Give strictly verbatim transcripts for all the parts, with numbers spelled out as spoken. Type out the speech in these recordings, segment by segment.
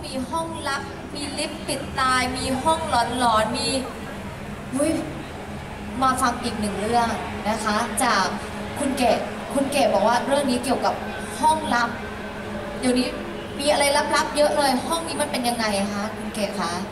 มีห้องลับมีลิฟต์ปิดตายมีห้องหลอนๆมีอุ้ยมาฟังอีกหนึ่งเรื่องนะคะจากคุณเกศคุณเกศบอกว่าเรื่องนี้เกี่ยวกับห้องลับเดี๋ยวนี้มีอะไรลับๆเยอะเลยห้องนี้มันเป็นยังไงคะคุณเกศคะ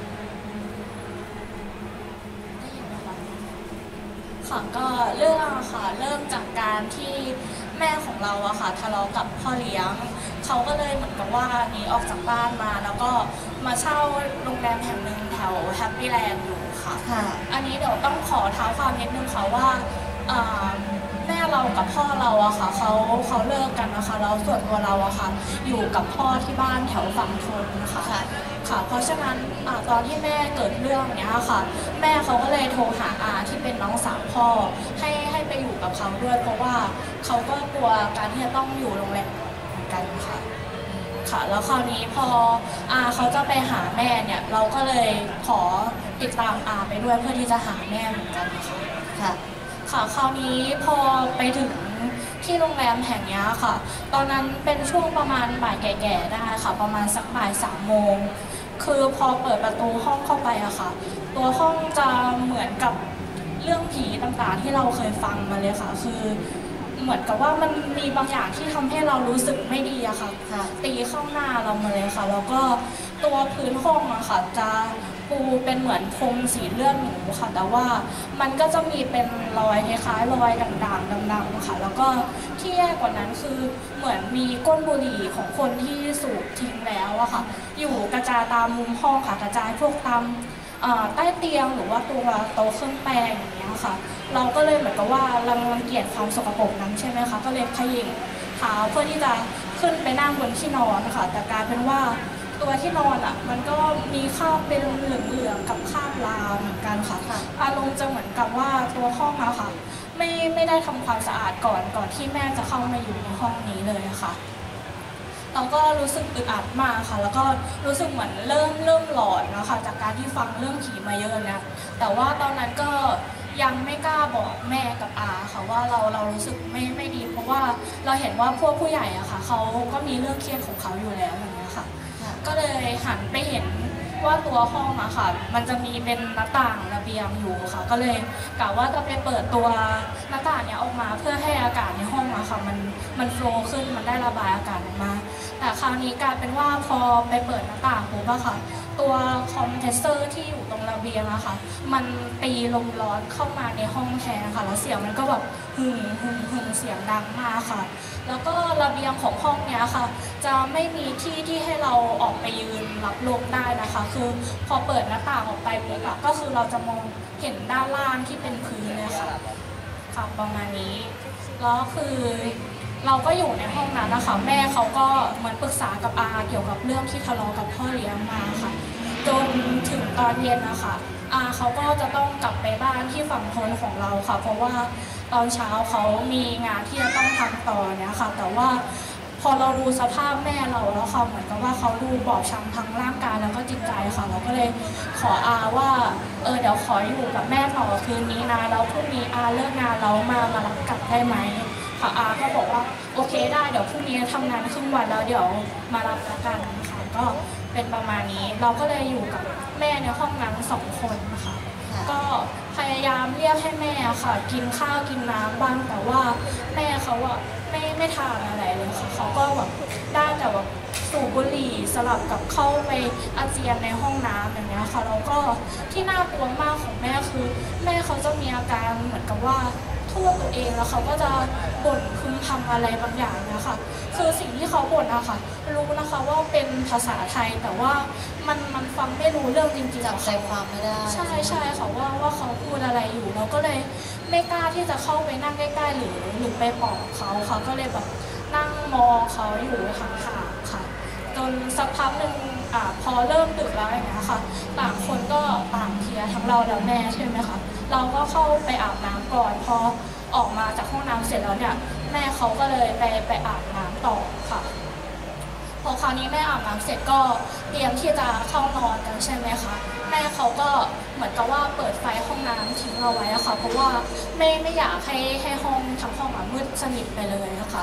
ค่ะก็เรื่องค่ะเริ่มจากการที่แม่ของเราอะค่ะทะเลาะกับพ่อเลี้ยงเขาก็เลยเหมือนกับว่าหนีออกจากบ้านมาแล้วก็มาเช่าโรงแรมแห่งหนึ่งแถวแฮปปี้แลนด์อยู่ค่ะอันนี้เดี๋ยวต้องขอเท้าความนิดนึงค่ะว่าแม่เรากับพ่อเราอะค่ะเขาเขาเลิกกันนะคะแล้วส่วนตัวเราอะค่ะอยู่กับพ่อที่บ้านแถวฝั่งทนนะคะค่ะเพราะฉะนั้นอตอนที่แม่เกิดเรื่องเนี้ยค่ะแม่เขาก็เลยโทรหาอาที่เป็นน้องสาวพ่อให้ให้ไปอยู่กับเขาด้วยเพราะว่าเขาก็กลัวการที่จะต้องอยู่โรงแรมเหมือนกันค่ะค่ะแล้วคราวนี้พออาเขาจะไปหาแม่เนี่ยเราก็เลยขอติดตามอาไปด้วยเพื่อที่จะหาแม่เหมือนกันค่ะค่ะค่ะคราวนี้พอไปถึงที่โรงแรมแห่งนี้ค่ะตอนนั้นเป็นช่วงประมาณบ่ายแก่ๆได้ค่ะประมาณสักบ่ายสามโมงคือพอเปิดประตูห้องเข้าไปอะค่ะตัวห้องจะเหมือนกับเรื่องผีต่างๆที่เราเคยฟังมาเลยค่ะคือเหมือนกับว่ามันมีบางอย่างที่ทำให้เรารู้สึกไม่ดีอะค่ะตีเข้าหน้าเรามาเลยค่ะแล้วก็ตัวพื้นห้องอะค่ะจะปูเป็นเหมือนพรมสีเลือดหมูค่ะแต่ว่ามันก็จะมีเป็นรอยคล้ายๆรอยด่างๆดำๆค่ะแล้วก็ที่แย่กว่านั้นคือเหมือนมีก้นบุหรี่ของคนที่สูบทิ้งแล้วอะค่ะอยู่กระจายตามมุมห้องค่ะกระจายพวกตามใต้เตียงหรือว่าตัวโต๊ะเครื่องแป้งอย่างเงี้ยค่ะเราก็เลยเหมือนกับว่ารังรังเกียจความสกปรกนั้นใช่ไหมคะก็เลยขยิงเท้าเพื่อที่จะขึ้นไปนั่งบนที่นอนค่ะแต่กลายเป็นว่าตัวที่นอนอ่ะมันก็มีคราบเป็นเหลืองๆกับคราบลาเหมือนกันค่ะอารมณ์จะเหมือนกับว่าตัวห้องอะค่ะไม่ไม่ได้ทำความสะอาดก่อนก่อนที่แม่จะเข้ามาอยู่ในห้องนี้เลยค่ะเราก็รู้สึกอึดอัดมากค่ะแล้วก็รู้สึกเหมือนเริ่มเริ่มหลอนนะคะจากการที่ฟังเรื่องผีมาเยอะนะแต่ว่าตอนนั้นก็ยังไม่กล้าบอกแม่กับอาค่ะว่าเราเรารู้สึกไม่ไม่ดีเพราะว่าเราเห็นว่าพวกผู้ใหญ่อะค่ะเขาก็มีเรื่องเครียดของเขาอยู่แล้วอย่างเงี้ยค่ะก็เลยหันไปเห็นว่าตัวห้องอะค่ะมันจะมีเป็นหน้าต่างระเบียงอยู่ค่ะก็เลยกะว่าจะไปเปิดตัวหน้าต่างเนี้ยออกมาเพื่อให้อากาศในห้องอะค่ะมันมันโฟลว์ขึ้นมันได้ระบายอากาศออกมาแต่คราวนี้กลายเป็นว่าพอไปเปิดหน้าต่างปุ๊บอะค่ะตัวคอมเพรสเซอร์ที่อยู่ตรงระเบียงอะค่ะมันตีลมร้อนเข้ามาในห้องแทนค่ะแล้วเสียงมันก็แบบหึ่งหึ่งหึ่งเสียงดังมากค่ะแล้วก็ระเบียงของห้องเนี้ยค่ะจะไม่มีที่ที่ให้เราออกไปยืนรับลมได้นะคะคือพอเปิดหน้าต่างออกไปปุ๊บก็คือเราจะมองเห็นด้านล่างที่เป็นพื้นเลยค่ะค่ะประมาณนี้แล้วคือเราก็อยู่ในห้องนั้นนะคะแม่เขาก็เหมือนปรึกษากับอาเกี่ยวกับเรื่องที่ทะเลาะกับพ่อเลี้ยงมาค่ะจนถึงตอนเย็นนะคะอาเขาก็จะต้องกลับไปบ้านที่ฝั่งทนของเราค่ะเพราะว่าตอนเช้าเขามีงานที่จะต้องทำต่อเนี่ยค่ะแต่ว่าพอเราดูสภาพแม่เราแล้วค่ะเหมือนกับว่าเขาดูบอบช้ำทั้งร่างกายแล้วก็จิตใจค่ะเราก็เลยขออาว่าเออเดี๋ยวขออยู่กับแม่ต่อคืนนี้นะแล้วพรุ่งนี้อาเลิกงานแล้วมามารับกลับได้ไหมค่ะอาก็บอกว่าโอเคได้เดี๋ยวพรุ่งนี้ทำงานครึ่งวันแล้วเดี๋ยวมารับแล้วกันค่ะก็เป็นประมาณนี้เราก็เลยอยู่กับแม่ในห้องนั้นสองคนนะคะก็พยายามเรียกให้แม่ค่ะกินข้าวกินน้ำบ้างแต่ว่าแม่เขาอะไม่ไม่ทานอะไรเลยค่ะเขาก็แบบได้แต่แบบสูบบุหรี่สลับกับเข้าไปอาเจียนในห้องน้ำอย่างเงี้ยค่ะแล้วก็ที่น่ากลัวมากของแม่คือแม่เขาจะมีอาการเหมือนกับว่าโทษตัวเองแล้วเขาก็จะบ่นพึมพำอะไรบางอย่างนะคะคือสิ่งที่เขาบ่นอะค่ะรู้นะคะว่าเป็นภาษาไทยแต่ว่ามันมันฟังไม่รู้เรื่องจริงๆจับใจความไม่ได้ใช่ใช่ค่ะว่าว่าเขาพูดอะไรอยู่เราก็เลยไม่กล้าที่จะเข้าไปนั่งใกล้ๆหรือหรือไปปลอบเขาเขาก็เลยแบบนั่งมองเขาอยู่ห่างๆค่ะจนสักพักหนึ่งอ่าพอเริ่มดึกแล้วอย่างเงี้ยค่ะต่างคนก็ต่างเพลียทั้งเราและแม่ใช่ไหมคะเราก็เข้าไปอาบน้ำก่อนพอออกมาจากห้องน้ำเสร็จแล้วเนี่ยแม่เขาก็เลยไปไปอาบน้ำต่อค่ะพอคราวนี้แม่อาบน้ำเสร็จก็เตรียมที่จะเข้านอนกันใช่ไหมคะแม่เขาก็เหมือนกับว่าเปิดไฟห้องน้ำทิ้งเอาไว้ค่ะเพราะว่าไม่ไม่อยากให้ให้ห้องทั้งห้องมืดสนิทไปเลยนะคะพ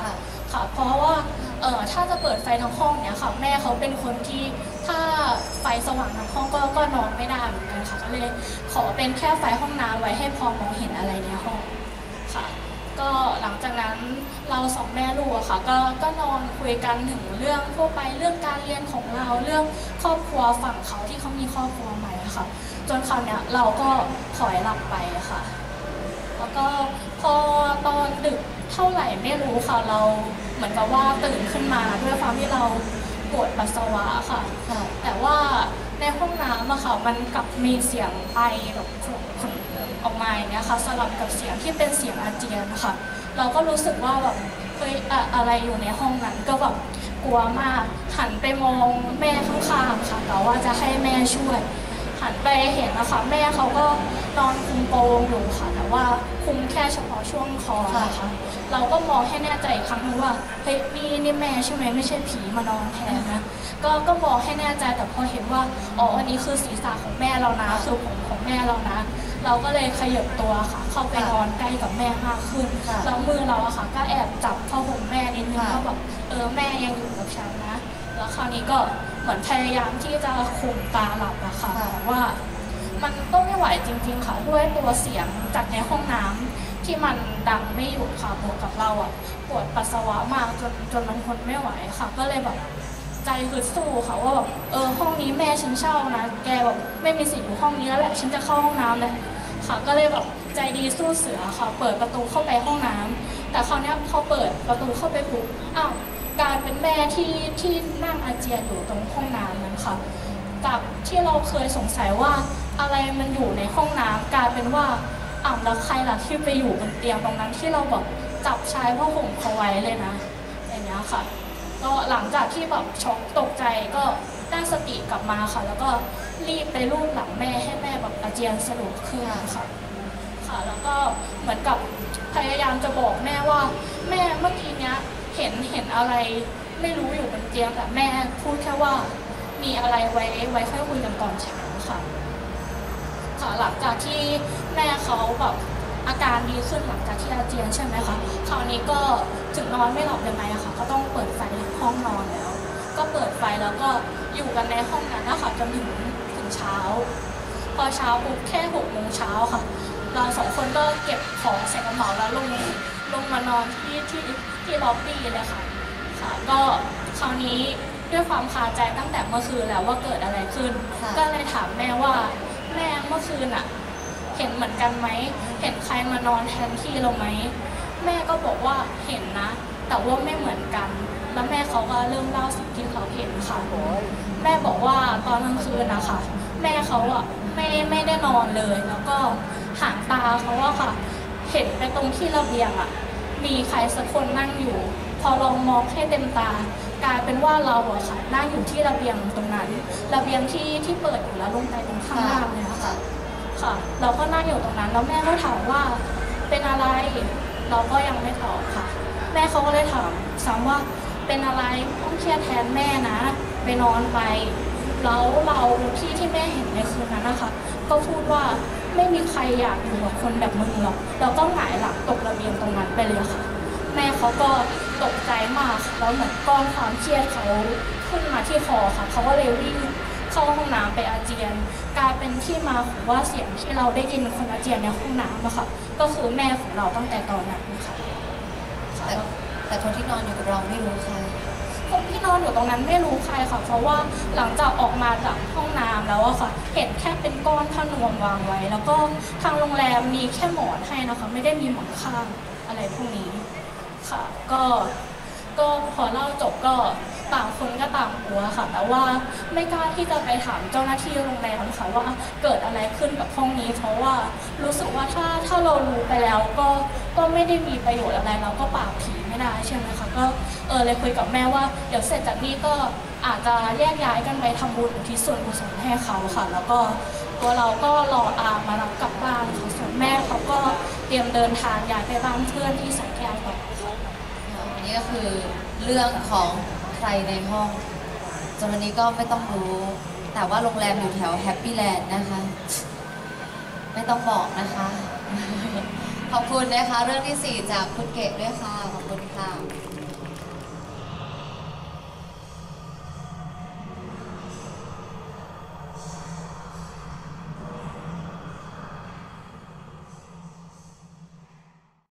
ค่ะเพราะว่าเออถ้าจะเปิดไฟทั้งห้องเนี่ยค่ะแม่เขาเป็นคนที่ถ้าไฟสว่างทั้งห้องก็ก็นอนไม่ได้เหมือนกันค่ะก็เลยขอเป็นแค่ไฟห้องน้ำไว้ให้พอมองเห็นอะไรในห้องค่ะก็หลังจากนั้นเราสองแม่ลูกอะค่ะก็ก็นอนคุยกันถึงเรื่องทั่วไปเรื่องการเรียนของเราเรื่องครอบครัวฝั่งเขาที่เขามีครอบครัวใหม่อะค่ะจนคราวเนี้ยเราก็ถอยหลับไปอะค่ะแล้วก็พอตอนดึกเท่าไหร่ไม่รู้ค่ะเราเหมือนกับว่าตื่นขึ้นมาด้วยความที่เราปวดปัสสาวะค่ะแต่ว่าในห้องน้ำอะค่ะมันกลับมีเสียงไอแบบขุ่นๆออกมาอย่างเงี้ยค่ะสลับกับเสียงที่เป็นเสียงอาเจียนนะคะเราก็รู้สึกว่าแบบเฮ้ยอะอะไรอยู่ในห้องนั้นก็แบบกลัวมากหันไปมองแม่ข้างๆค่ะแต่ว่าจะให้แม่ช่วยหันไปเห็นนะคะแม่เขาก็นอนคุมโปงอยู่ค่ะแต่ว่าคุมแค่เฉพาะช่วงคอนะคะเราก็มองให้แน่ใจอีกครั้งนึงว่าเฮ้ยนี่นี่แม่ใช่ไหมไม่ใช่ผีมานอนแทนนะก็ก็มองให้แน่ใจแต่พอเห็นว่าอ๋ออันนี้คือศีรษะของแม่เรานะคือผมของแม่เรานะเราก็เลยขยับตัวค่ะเข้าไปนอนใกล้กับแม่มากขึ้นแล้วมือเราอะค่ะก็แอบจับผ้าห่มแม่นิดนึงว่าแบบเออแม่ยังอยู่กับฉันนะแล้วคราวนี้ก็เหมือนพยายามที่จะข่มตาหลับอะค่ะแต่ว่ามันก็ไม่ไหวจริงๆค่ะด้วยตัวเสียงจากในห้องน้ำที่มันดังไม่หยุดค่ะบวกกับเราอะปวดปัสสาวะมากจนจนมันทนไม่ไหวค่ะก็เลยแบบใจคือสู้ค่ะว่าแบบเออห้องนี้แม่ฉันเช่านะแกแบบไม่มีสิทธิ์อยู่ห้องนี้แล้วแหละฉันจะเข้าห้องน้ำเลยค่ะก็เลยแบบใจดีสู้เสือค่ะเปิดประตูเข้าไปห้องน้ำแต่คราวนี้พอเปิดประตูเข้าไปปุ๊บอ้าวกลายเป็นแม่ที่ที่นั่งอาเจียนอยู่ตรงห้องน้ำนั้นค่ะกับที่เราเคยสงสัยว่าอะไรมันอยู่ในห้องน้ำกลายเป็นว่าอ้าวแล้วใครล่ะที่ไปอยู่บนเตียงตรงนั้นที่เราแบบจับชายผ้าห่มเขาไว้เลยนะอย่างเงี้ยค่ะก็หลังจากที่แบบช็อกตกใจก็ได้สติกลับมาค่ะแล้วก็รีบไปลูบหลังแม่ให้แม่แบบอาเจียนสะดวกขึ้นค่ะค่ะแล้วก็เหมือนกับพยายามจะบอกแม่ว่าแม่เมื่อกี้เนี้ยเห็นเห็นอะไรไม่รู้อยู่บนเตียงแต่แม่พูดแค่ว่ามีอะไรไว้ไว้ค่อยคุยกันตอนเช้าค่ะค่ะหลังจากที่แม่เขาแบบอาการดีขึ้นหลังจากที่อาเจียนใช่ไหมคะคราวนี้ก็ถึงนอนไม่หลับยังไงอะค่ะก็ต้องเปิดไฟห้องนอนแล้วก็เปิดไฟแล้วก็อยู่กันในห้องนั้นนะคะจนถึงถึงเช้าพอเช้าปุ๊บแค่หกโมงเช้าค่ะเราสองคนก็เก็บของใส่กระเป๋าแล้วลงลงมานอนที่ที่ที่ล็อบบี้เลยค่ะค่ะก็คราวนี้ด้วยความคาใจตั้งแต่เมื่อคืนแล้วว่าเกิดอะไรขึ้นก็เลยถามแม่ว่าแม่เมื่อคืนอะเห็นเหมือนกันไหมเห็นใครมานอนแทนที่เราไหมแม่ก็บอกว่าเห็นนะแต่ว่าไม่เหมือนกันแล้วแม่เขาก็เริ่มเล่าสิ่งที่เขาเห็นค่ะแม่บอกว่าตอนกลางคืนนะคะแม่เขาอะไม่ไม่ได้นอนเลยแล้วก็หางตาเขาอะค่ะเห็นไปตรงที่ระเบียงอะมีใครสักคนนั่งอยู่พอลองมองให้เต็มตากลายเป็นว่าเราอะค่ะนั่งอยู่ที่ระเบียงตรงนั้นระเบียงที่ที่เปิดอยู่แล้วลงไปตรงข้างล่างเนี่ยค่ะค่ะเราก็นั่งอยู่ตรงนั้นแล้วแม่ก็ถามว่าเป็นอะไรเราก็ยังไม่ตอบค่ะแม่เขาก็เลยถามซ้ำว่าเป็นอะไรต้องเครียดแทนแม่นะไปนอนไปแล้วเราที่ที่แม่เห็นในคืนนั้นนะคะก็พูดว่าไม่มีใครอยากอยู่กับคนแบบมึงหรอกเราก็หงายหลังตกระเบียงตรงนั้นไปเลยค่ะแม่เขาก็ตกใจมากแล้วเหมือนก้อนความเครียดเขาขึ้นมาที่คอค่ะเขาก็เลยวิ่งเข้าห้องน้ำไปอาเจียนกลายเป็นที่มาของว่าเสียงที่เราได้ยินคนอาเจียนในห้องน้ำอะค่ะก็คือแม่ของเราตั้งแต่ตอนนั้นค่ะแต่แต่คนที่นอนอยู่กับเราไม่รู้ใครคนที่นอนอยู่ตรงนั้นไม่รู้ใครค่ะเพราะว่าหลังจากออกมาจากห้องน้ำแล้วอะค่ะเห็นแค่เป็นก้อนผ้านวมวางไว้แล้วก็ทางโรงแรมมีแค่หมอนให้นะคะไม่ได้มีหมอนข้างอะไรพวกนี้ค่ะก็ก็พอเล่าจบก็ต่างคนก็ต่างกลัวค่ะแต่ว่าไม่กล้าที่จะไปถามเจ้าหน้าที่โรงแรมค่ะว่าเกิดอะไรขึ้นกับห้องนี้เพราะว่ารู้สึกว่าถ้าถ้าเรารู้ไปแล้วก็ก็ไม่ได้มีประโยชน์อะไรเราก็ปราบผีไม่ได้ใช่ไหมคะก็เออเลยคุยกับแม่ว่าเดี๋ยวเสร็จจากนี้ก็อาจจะแยกย้ายกันไปทำบุญอุทิศส่วนกุศลให้เขาค่ะแล้วก็ตัวเราก็รออามารับกลับบ้านค่ะส่วนแม่เขาก็เตรียมเดินทางย้ายไปบ้านเพื่อนที่สังขยาต่ออันนี้ก็คือเรื่องของใครในห้องจนวันนี้ก็ไม่ต้องรู้แต่ว่าโรงแรมอยู่แถวแฮปปี้แลนด์นะคะไม่ต้องบอกนะคะขอบคุณนะคะเรื่องที่สี่จากคุณเกดด้วยค่ะขอบคุณค่ะ